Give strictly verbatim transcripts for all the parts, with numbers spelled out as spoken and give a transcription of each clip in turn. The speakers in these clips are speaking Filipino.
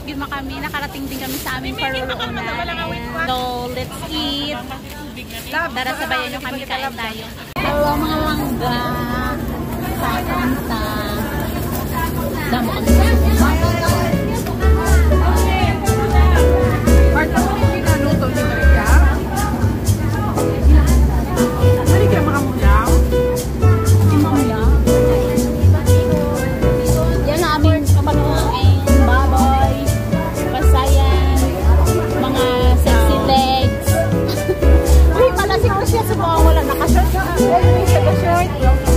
gima kami. Nakarating din kami sa aming paruroonan. So, let's eat. Tara, sabayan nyo kami, kain tayo. Hello mga langga. Kakanta. Damo kami sa Marta, mo kung pinaluto ni Maria? Hindi kaya makamulaw? Hindi makamulaw? Yan ang aming pagkain. Baboy, pasayan, mga sexy legs. Uy, malasik ko siya sa mga wala. Nakashort ka. Uy, siya ka-short.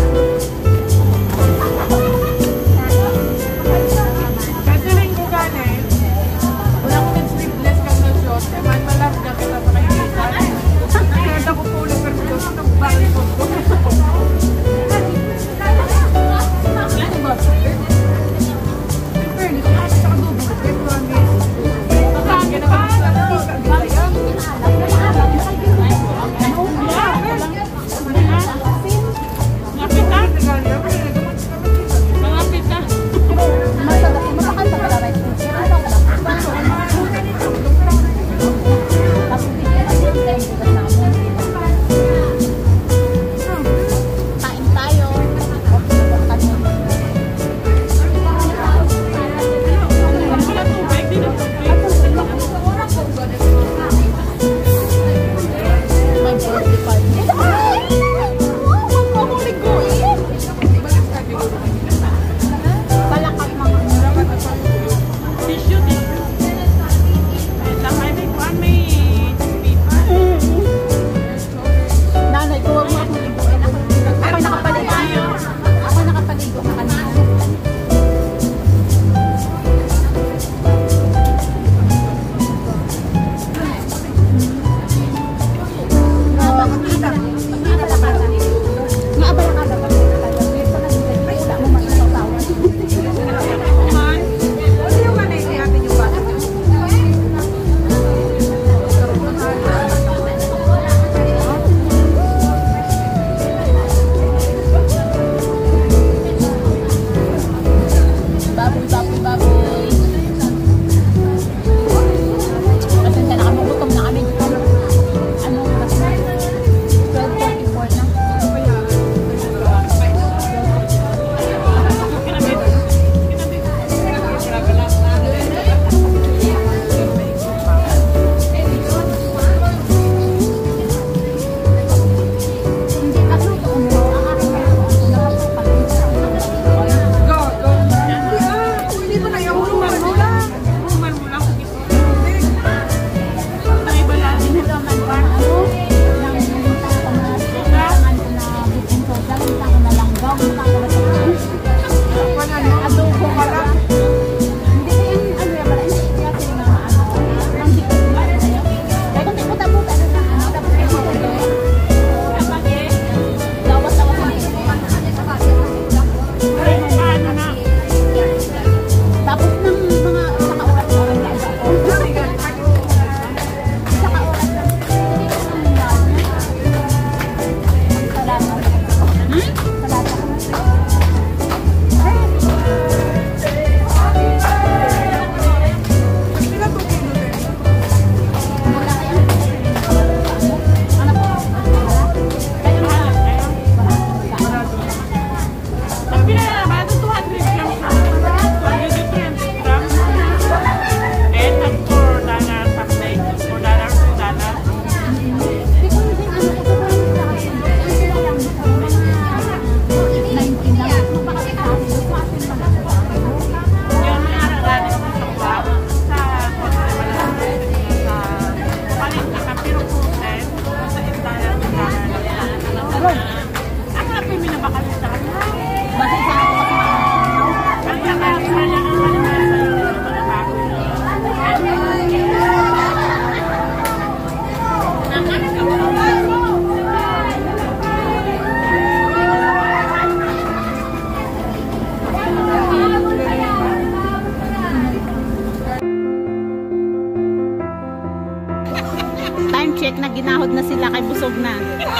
check na ginahod na sila kay busog na.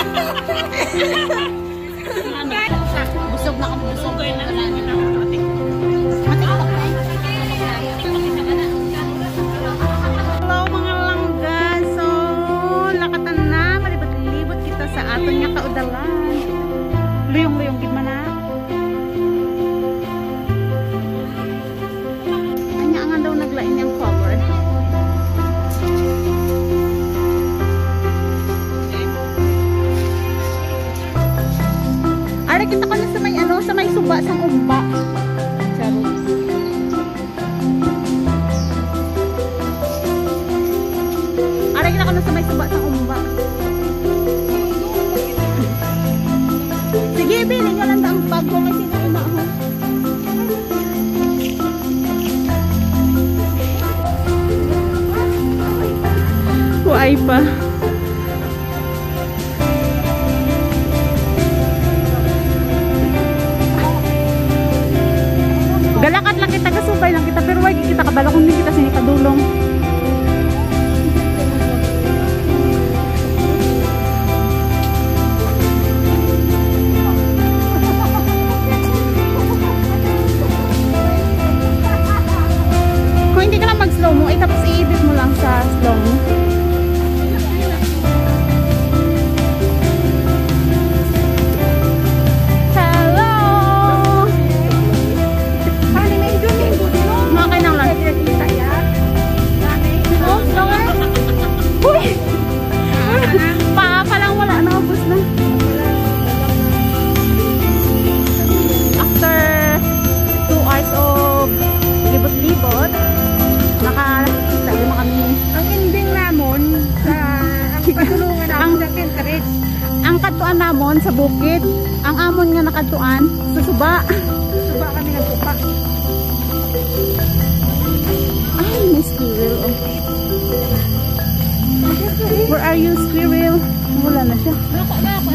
Busog na kami, busog na. Matik-tok na. Ito nga kaudalan. Luyong-luyong gimana. Kanya nga daw naglain yung cover. Ara kita ko na sa may ano, sa may suba sang umba. Charot. Ara kita ko na sa may suba sang umba. Sige, bilhin nyo lang ang bag ko kasi na umaho. Huwag pa. Galakat lang kita, kasubay lang kita, pero wag kita kabalakon din kita sinikadulong. Kung hindi ka lang mag-slow mo, eh tapos i-edit mo lang sa slow mo. Libot-libot, nakakita naman kami. Ang ending namon sa ang patulungan ang sa Pinterest. Ang katuan namon sa bukid, ang amon nga nakatuan sa suba. Suba kami nagpupa. Ay, may squirrel. Oh. Where are you, squirrel? Wala na siya. Nako na ako.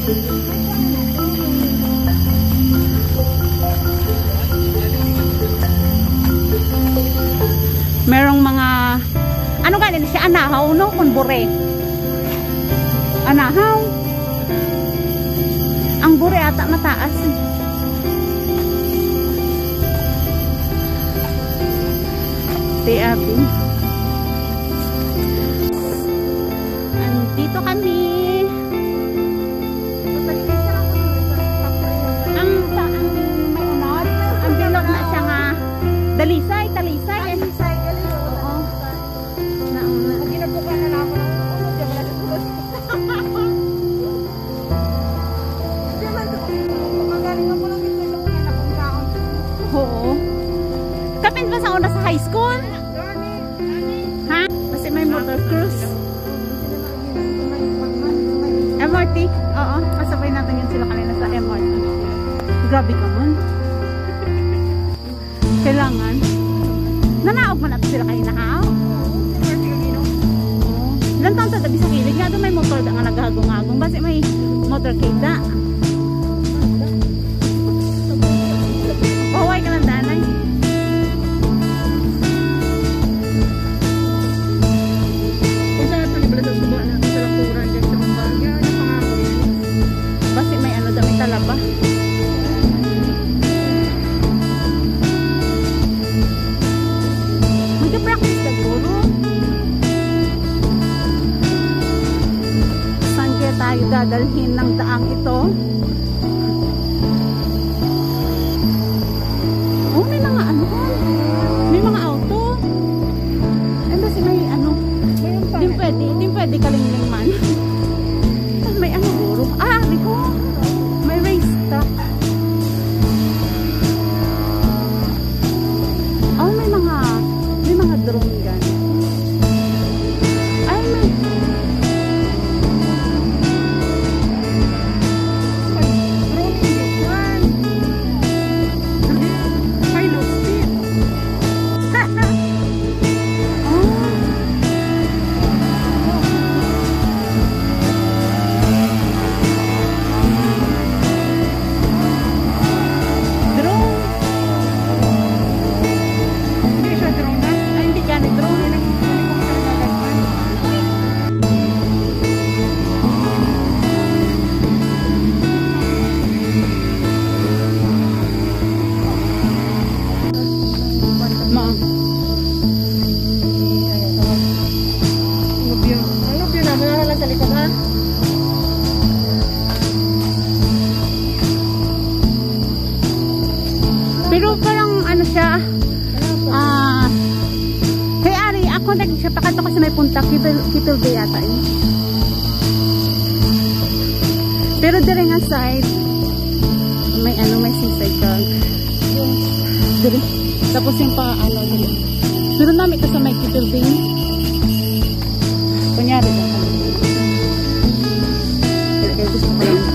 Merong mga ano ganin siya, anahaw no, kunbure. Anahaw. Ang bure ata mataas. Stay happy. Andito kami. Ang ang may unod, ang bilog na siya nga dalisay, talisay. Oo. Kapin ba sa una sa high school? Ha? Kasi may motor cruise. M R T? Oo. Kasabay natin yun sila kanina sa M R T. Grabe ka man. Kailangan. Nanaog man natin sila kanina ha? Ilan taon sa dabi sa kilig nga doon may motor da nga naghagong-hagong. Basi may motorcade da. Pahuway ka ng danay. Kung saan ito nibala sa suba na sa lakuran dyan sa Mambagya, ano pangako yan? Basi may ano daw, may talaba. Mag-practice ka guro. Saan kaya tayo dadalhin ng daang ito? Oh, may mga ano. May mga auto. Eh, basi may ano. Hindi pwede, hindi pwede kalingling man. May ano guro. Ah, di ko. May race track. Oh, may mga may mga drone gan. Ay, may Pero parang ano siya, ah, kay Ari, ako nag siya pakanto kasi may punta, Kipil, Kipil Bay yata eh. Pero dire nga side, may ano, may seaside ka. Dire. Tapos yung pa, ano, dire. Pero namin ito sa may Kipil Bay. Kunyari ba? Dire kayo gusto ko lang.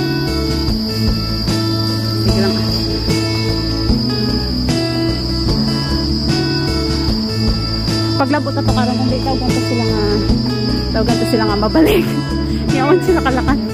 Sige lang. Paglabot na to karon kung di tawagan to sila nga tawagan to sila nga mabalik. Yawan sila kalakan.